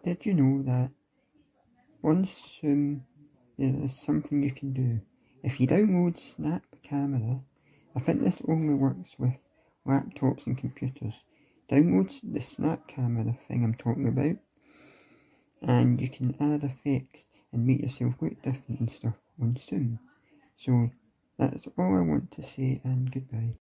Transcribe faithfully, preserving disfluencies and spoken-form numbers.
Did you know that on Zoom there is something you can do? If you download Snap Camera, I think this only works with laptops and computers. Download the Snap Camera thing I'm talking about, and you can add effects and make yourself look different and stuff on Zoom. So that's all I want to say, and goodbye.